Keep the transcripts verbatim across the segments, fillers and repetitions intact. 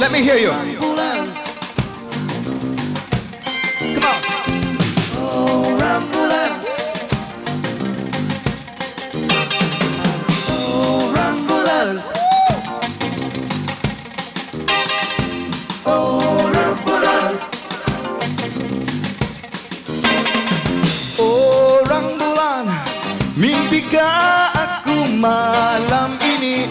Let me hear you. Come on. Oh, Rambulan. Oh, Rambulan. Oh, Rambulan. Orang bulan, mimpikah aku malam ini?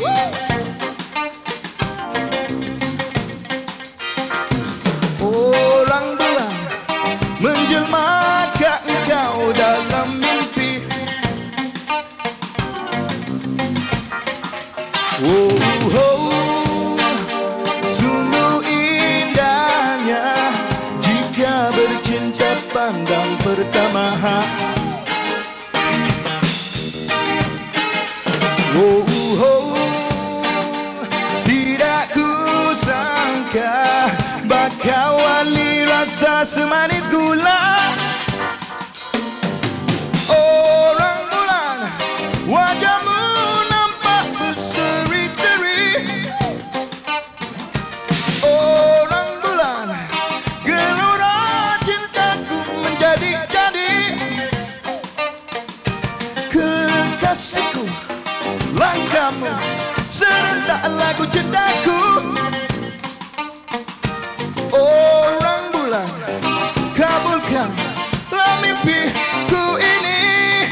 Orang bulan, menjelmakah engkau dalam mimpi? Oh, oh, sungguh indahnya jika bercinta pandang pertama. Oh, oh, tidak kusangka bakal wali rasa semanis gula. Orang bulan, wajahmu nampak berseri-seri. Orang bulan, gelora cintaku menjadi-jadi. Kekasihku, langkahmu serentak lagu cintaku. Orang bulan, kabulkanlah mimpiku ini.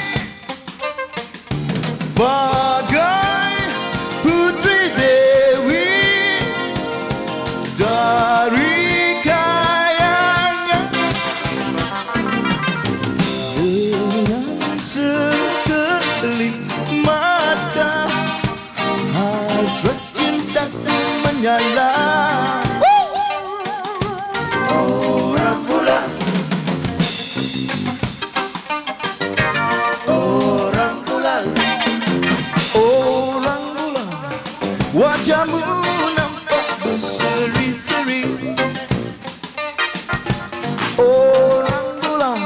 Bagai putri dewi dari kayangan, dengan sekelip mata hasrat cintaku menyala. Oh, Rambulan. Oh, Rambulan. Orang bulan, wajahmu nampak berseri-seri. Orang bulan,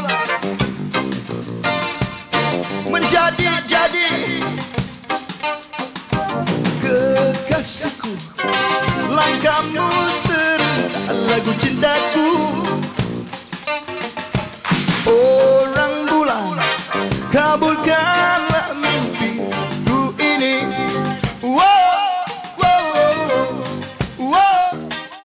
menjadi-jadi. Kekasihku, langkahmu serentak lagu cinta